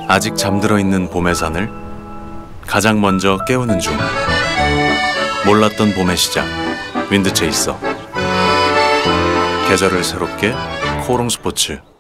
아직 잠들어 있는 봄의 산을 가장 먼저 깨우는 중. 몰랐던 봄의 시작, 윈드체이서. 계절을 새롭게 코오롱 스포츠.